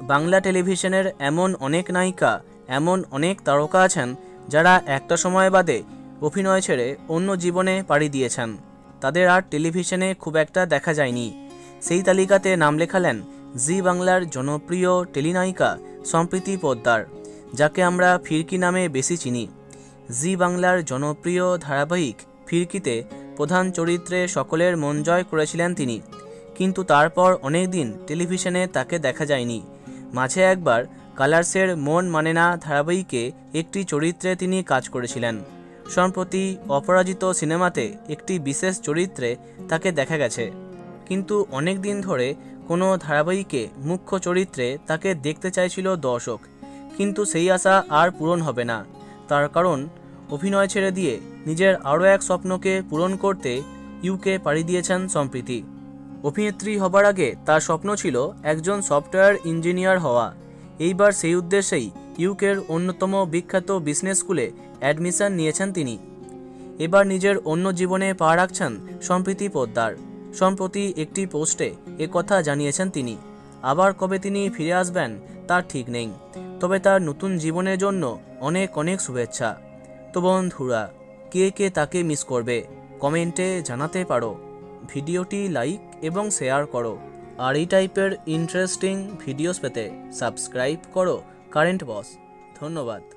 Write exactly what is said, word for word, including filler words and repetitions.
বাংলা টেলিভিশনের এমন অনেক নায়িকা, এমন অনেক তারকা আছেন যারা একটা সময় বাদে অভিনয় ছেড়ে অন্য জীবনে পাড়ি দিয়েছেন। তাদের আর টেলিভিশনে খুব একটা দেখা যায়নি। সেই তালিকাতে নাম লেখালেন জি বাংলার জনপ্রিয় টেলিনায়িকা সম্প্রীতি পোদ্দার, যাকে আমরা ফিরকি নামে বেশি চিনি। জি বাংলার জনপ্রিয় ধারাবাহিক ফিরকিতে প্রধান চরিত্রে সকলের মন জয় করেছিলেন তিনি, কিন্তু তারপর অনেক দিন টেলিভিশনে তাকে দেখা যায়নি। মাঝে একবার কালার্সের মন মানে না ধারাবাহিকে একটি চরিত্রে তিনি কাজ করেছিলেন। সম্প্রতি অপরাজিত সিনেমাতে একটি বিশেষ চরিত্রে তাকে দেখা গেছে, কিন্তু অনেক দিন ধরে কোনো ধারাবাহিকে মুখ্য চরিত্রে তাকে দেখতে চাইছিল দর্শক, কিন্তু সেই আশা আর পূরণ হবে না। তার কারণ অভিনয় ছেড়ে দিয়ে নিজের আরও এক স্বপ্নকে পূরণ করতে ইউকে পাড়ি দিয়েছেন সম্প্রীতি। অভিনেত্রী হবার আগে তার স্বপ্ন ছিল একজন সফটওয়্যার ইঞ্জিনিয়ার হওয়া। এইবার সেই উদ্দেশ্যেই ইউকের অন্যতম বিখ্যাত বিজনেস স্কুলে অ্যাডমিশন নিয়েছেন তিনি। এবার নিজের অন্য জীবনে পা রাখছেন সম্প্রীতি পোদ্দার। সম্প্রতি একটি পোস্টে একথা জানিয়েছেন তিনি। আবার কবে তিনি ফিরে আসবেন তার ঠিক নেই, তবে তার নতুন জীবনের জন্য অনেক অনেক শুভেচ্ছা। তো বন্ধুরা, কে কে তাকে মিস করবে কমেন্টে জানাতে পারো। ভিডিওটি লাইক এবং শেয়ার করো, আর এই টাইপের ইন্টারেস্টিং ভিডিওস পেতে সাবস্ক্রাইব করো কারেন্ট বস। ধন্যবাদ।